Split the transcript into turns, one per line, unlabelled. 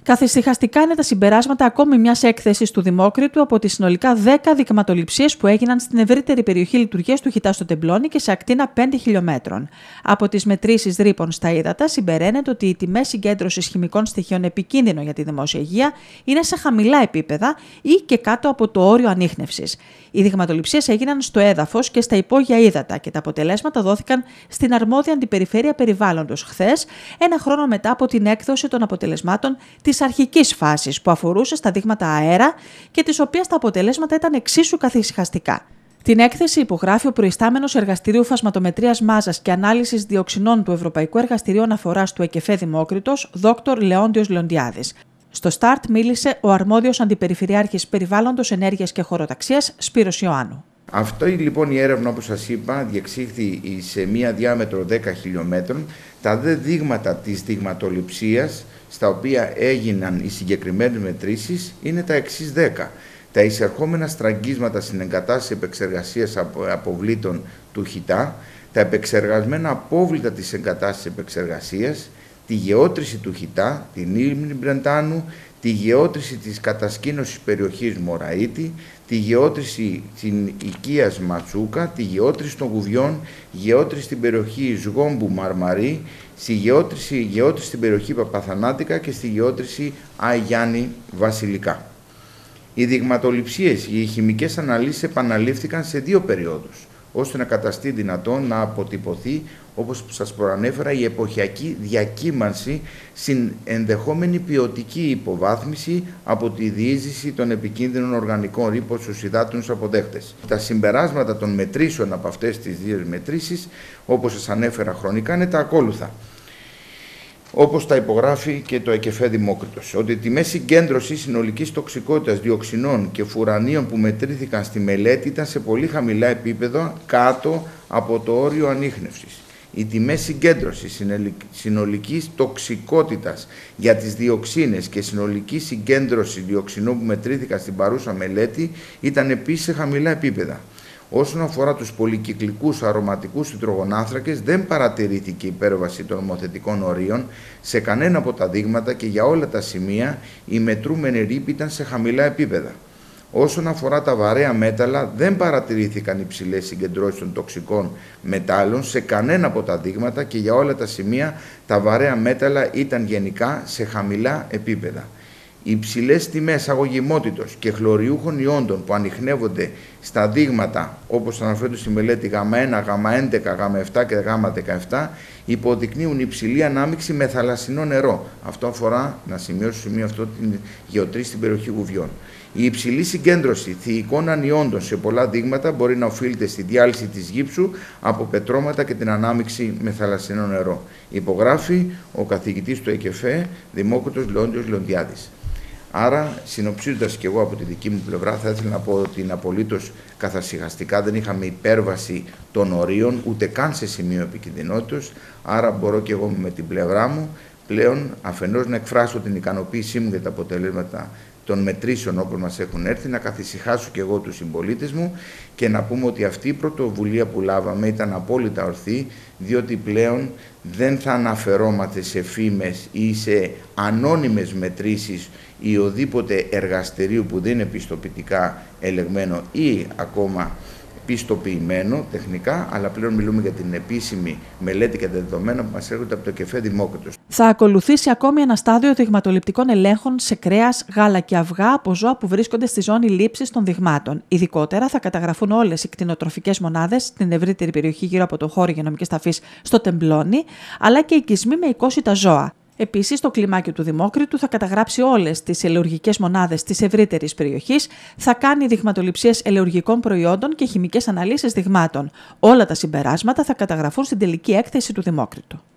Καθησυχαστικά είναι τα συμπεράσματα ακόμη μιας έκθεσης του Δημόκριτου από τις συνολικά 10 δειγματοληψίες που έγιναν στην ευρύτερη περιοχή λειτουργίας του Χιτά στο Τεμπλόνι και σε ακτίνα 5 χιλιόμετρων. Από τις μετρήσεις ρήπων στα ύδατα συμπεραίνεται ότι οι τιμές συγκέντρωσης χημικών στοιχείων επικίνδυνων για τη δημόσια υγεία είναι σε χαμηλά επίπεδα ή και κάτω από το όριο ανίχνευσης. Οι δειγματοληψίες έγιναν στο έδαφος και στα υπόγεια ύδατα και τα αποτελέσματα δόθηκαν στην αρμόδια αντιπεριφέρεια περιβάλλοντος χθες, ένα χρόνο μετά από την έκδοση των αποτελεσμάτων της αρχικής φάσης που αφορούσε στα δείγματα αέρα και της οποίας τα αποτελέσματα ήταν εξίσου καθησυχαστικά. Την έκθεση υπογράφει ο προϊστάμενος Εργαστηρίου Φασματομετρίας Μάζας και Ανάλυσης Διοξινών του Ευρωπαϊκού Εργαστηρίου Αναφοράς του ΕΚΕΦΕ Δημόκριτος, Δόκτωρ Λεόντιος Λεοντιάδης. Στο ΣΤΑΡΤ μίλησε ο αρμόδιος αντιπεριφερειάρχης Περιβάλλοντος, Ενέργειας και Χωροταξίας, Σπύρος Ιωάννου.
Αυτή λοιπόν η έρευνα, όπως σας είπα, διεξήχθη σε μία διάμετρο 10 χιλιόμετρων. Τα δε δείγματα της δειγματοληψίας, στα οποία έγιναν οι συγκεκριμένες μετρήσεις, είναι τα εξής 10. Τα εισερχόμενα στραγγίσματα στην εγκατάσταση επεξεργασίας αποβλήτων του Χιτά, τα επεξεργασμένα απόβλητα της εγκατάστασης επεξεργασίας, τη γεώτρηση του Χιτά, την λίμνη Μπρεντάνου, τη γεώτρηση της κατασκήνωσης περιοχής Μωραΐτη, τη γεώτρηση της οικίας Ματσούκα, τη γεώτρηση των Γουβιών, γεώτρηση στην περιοχή Σγόμπου Μαρμαρή, στη γεώτρηση στην περιοχή Παπαθανάτικα και στη γεώτρηση Αγιάννη Βασιλικά. Οι δειγματοληψίες, οι χημικές αναλύσεις επαναλήφθηκαν σε 2 περιόδους, ώστε να καταστεί δυνατόν να αποτυπωθεί, όπως σας προανέφερα, η εποχιακή διακύμανση στην ενδεχόμενη ποιοτική υποβάθμιση από τη διείσδυση των επικίνδυνων οργανικών ρήπων στους υδάτινους αποδέχτες. Τα συμπεράσματα των μετρήσεων από αυτές τις 2 μετρήσεις, όπως σας ανέφερα χρονικά, είναι τα ακόλουθα. Όπως τα υπογράφει και το ΕΚΕΦΕ Δημόκριτος, ότι η τιμές συγκέντρωσης συνολικής τοξικότητας διοξινών και φουρανίων που μετρήθηκαν στη μελέτη ήταν σε πολύ χαμηλά επίπεδα κάτω από το όριο ανίχνευσης. Οι τιμές συγκέντρωσης συνολικής τοξικότητας για τις διοξίνες και συνολική συγκέντρωση διοξινών που μετρήθηκαν στην παρούσα μελέτη ήταν επίσης σε χαμηλά επίπεδα. Όσον αφορά τους πολυκυκλικούς αρωματικούς υδρογονάνθρακες, δεν παρατηρήθηκε υπέρβαση των νομοθετικών ορίων σε κανένα από τα δείγματα και για όλα τα σημεία οι μετρούμενοι ρήποι ήταν σε χαμηλά επίπεδα. Όσον αφορά τα βαρέα μέταλλα, δεν παρατηρήθηκαν υψηλές συγκεντρώσεις των τοξικών μετάλλων σε κανένα από τα δείγματα και για όλα τα σημεία τα βαρέα μέταλλα ήταν γενικά σε χαμηλά επίπεδα. Οι υψηλές τιμές αγωγημότητος και χλωριούχων ιόντων που ανιχνεύονται στα δείγματα, όπως αναφέρονται στη μελέτη Γ1, Γ11, Γ7 και Γ17, υποδεικνύουν υψηλή ανάμειξη με θαλασσινό νερό. Αυτό αφορά, να σημειώσω στο σημείο αυτό, την γεωτρήση στην περιοχή Γουβιών. Η υψηλή συγκέντρωση θηϊκών ανιόντων σε πολλά δείγματα μπορεί να οφείλεται στη διάλυση της γύψου από πετρώματα και την ανάμειξη με θαλασσινό νερό. Υπογράφει ο καθηγητής του ΕΚΕΦΕ, Δημόκριτος Λεόντιος Λεοντιάδης. Άρα, συνοψίζοντας και εγώ από τη δική μου πλευρά, θα ήθελα να πω ότι είναι απολύτως καθησυχαστικά, δεν είχαμε υπέρβαση των ορίων, ούτε καν σε σημείο επικινδυνότητας. Άρα, μπορώ και εγώ με την πλευρά μου πλέον αφενός να εκφράσω την ικανοποίησή μου για τα αποτελέσματα των μετρήσεων όπως μας έχουν έρθει, να καθησυχάσω και εγώ τους συμπολίτες μου και να πούμε ότι αυτή η πρωτοβουλία που λάβαμε ήταν απόλυτα ορθή, διότι πλέον δεν θα αναφερόμαστε σε φήμες ή σε ανώνυμες μετρήσεις ή οδήποτε εργαστηρίου που δεν είναι πιστοποιητικά ελεγμένο ή ακόμα πιστοποιημένο τεχνικά, αλλά πλέον μιλούμε για την επίσημη μελέτη και τα δεδομένα που μας έρχονται από το ΕΚΕΦΕ Δημόκριτος.
Θα ακολουθήσει ακόμη ένα στάδιο δειγματοληπτικών ελέγχων σε κρέας, γάλα και αυγά από ζώα που βρίσκονται στη ζώνη λήψης των δειγμάτων. Ειδικότερα θα καταγραφούν όλες οι κτηνοτροφικές μονάδες στην ευρύτερη περιοχή γύρω από το χώρο υγειονομικής ταφής στο Τεμπλόνι, αλλά και οικισμοί με οικόσιτα ζώα. Επίσης, το κλιμάκιο του Δημόκριτου θα καταγράψει όλες τις ελαιουργικές μονάδες της ευρύτερης περιοχής, θα κάνει δειγματοληψίες ελαιουργικών προϊόντων και χημικές αναλύσεις δειγμάτων. Όλα τα συμπεράσματα θα καταγραφούν στην τελική έκθεση του Δημόκριτου.